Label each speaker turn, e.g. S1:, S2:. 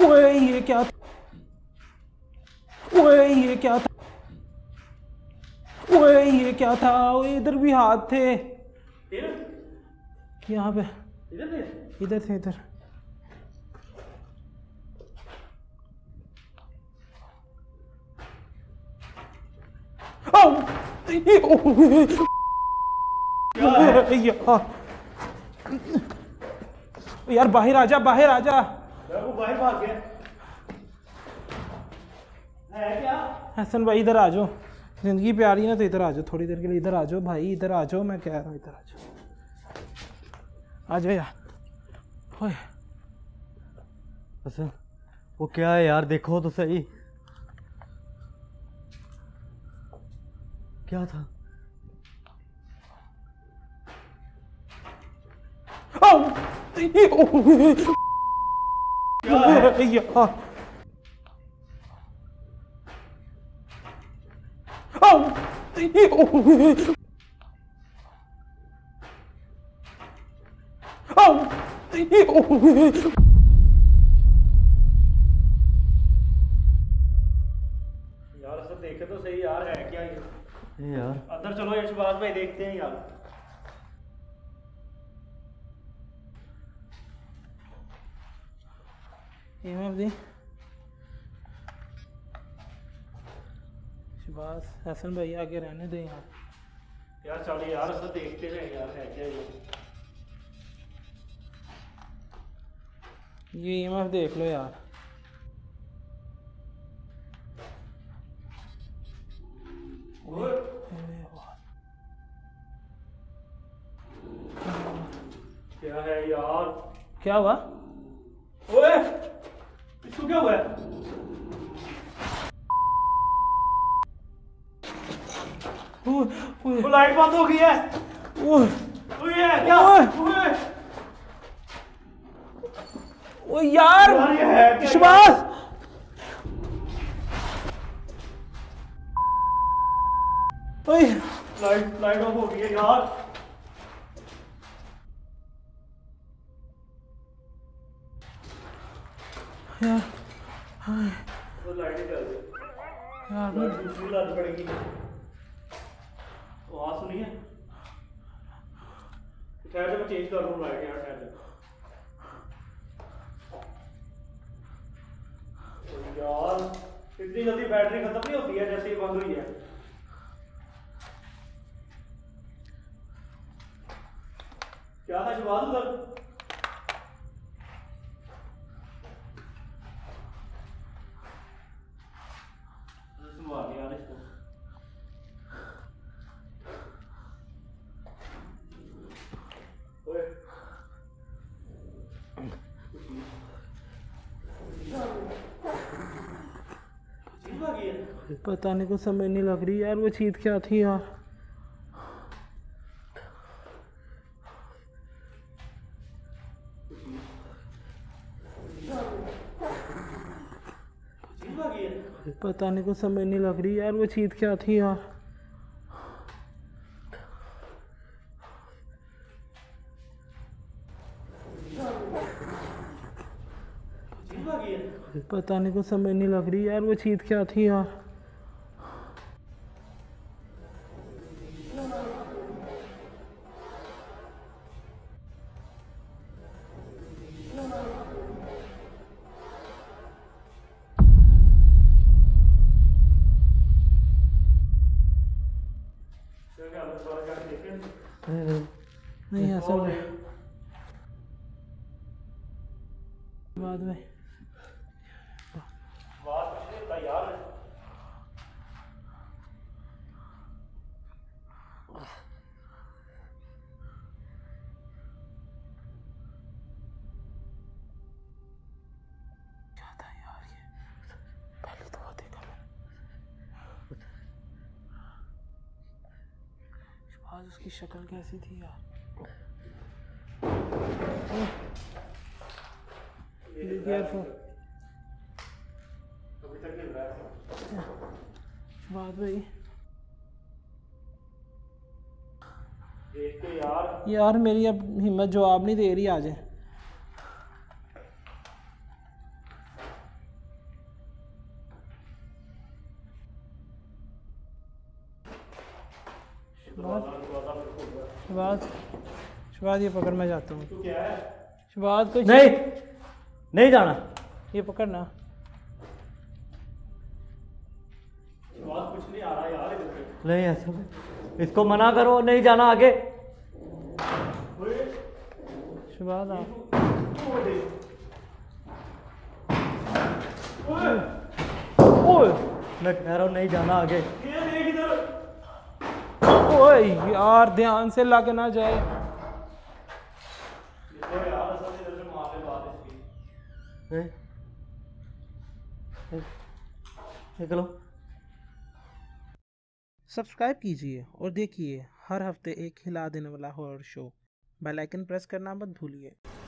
S1: ओए ये क्या था? ओए ये क्या था? ओए ये क्या था? ओए इधर भी हाथ थे यहाँ पे, इधर थे इधर। यार बाहर आजा, बाहर आजा।
S2: वो बाहर भाग गया है क्या?
S1: हसन भाई इधर आ जाओ, जिंदगी प्यारी ना तो इधर आ जाओ थोड़ी देर के लिए। इधर आ जाओ भाई, इधर आ जाओ, मैं कह रहा हूँ इधर आ जाओ, आ जाओ यार। ओए
S2: हसन वो क्या है यार, देखो तो सही क्या था? यार सब देखे तो सही यार, है क्या ये यार? अंदर चलो यशबाज भाई, देखते हैं यार।
S1: शहबाज हसन भाई आगे रहने दे यहाँ
S2: यार चलो यार सब देखते हैं यार, है क्या
S1: ये EMF देख लो यार।
S2: क्या है यार?
S1: क्या हुआ?
S2: ओए इसको क्या हुआ है? वो लाइट बंद हो गई है। ओए ये क्या?
S1: ओ यार
S2: ये है क्या?
S1: शहबाज ओए
S2: लाइट ऑफ हो गई है यार।
S1: यार
S2: वो लाइट ही चल गई
S1: यार
S2: दूसरी लाइट पड़ेगी। आवाज सुनिए, ठहर जा मैं चेंज कर लूँ लाइट यार, ठहर जा यार। इतनी जल्दी बैटरी खत्म नहीं होती है जैसे ही बंद हुई है। क्या था शहबाज उधर? संभाल यार इसको। ओए
S1: पता नहीं, कुछ समझ नहीं लग रही यार। वो चीज क्या थी यार? पता नहीं, कुछ समझ नहीं लग रही यार। वो चीज क्या थी यार? पता नहीं, कुछ समझ नहीं लग रही यार। वो चीज क्या थी यार? नहीं असल में बाद में
S2: यार
S1: क्या था यार? ये पहले तो वो देखा मैंने। आज उसकी शक्ल कैसी थी यार? केयरफुल
S2: अभी तक नहीं रहा है
S1: बात भाई।
S2: देख के यार
S1: यार मेरी अब हिम्मत जवाब नहीं दे रही। आज शहबाज शहबाज ये पकड़, मैं जाता हूँ।
S2: तू क्या है?
S1: शहबाज कोई
S3: नहीं नहीं जाना।
S1: ये पकड़ना।
S2: आवाज कुछ नहीं आ रहा यार इधर से।
S3: नहीं ऐसा नहीं। इसको मना करो, नहीं जाना आगे।
S2: ओए,
S1: शहबाज आ।
S2: ओए,
S1: ओए
S3: मैं कह रहा हूँ नहीं जाना आगे।
S2: ये देख इधर।
S1: ओए यार ध्यान से लग ना जाए।
S2: देखो यार असल में इधर से मार ले बात इसकी।
S3: नहीं निकलो।
S1: सब्सक्राइब कीजिए और देखिए हर हफ्ते एक हिला देने वाला horror show. Bell icon press करना मत भूलिए।